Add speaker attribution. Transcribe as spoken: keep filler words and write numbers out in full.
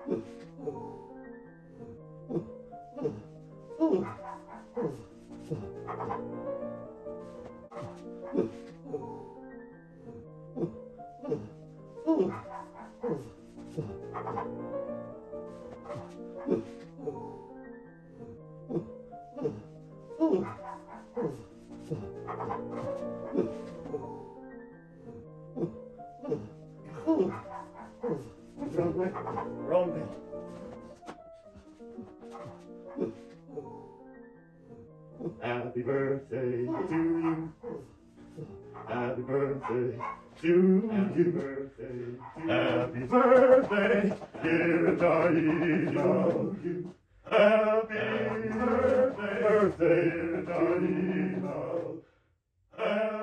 Speaker 1: Wrong way. Wrong way. Happy birthday to you. Happy birthday to you. Happy birthday. Happy birthday, dear Jayita. Happy birthday, dear Jayita.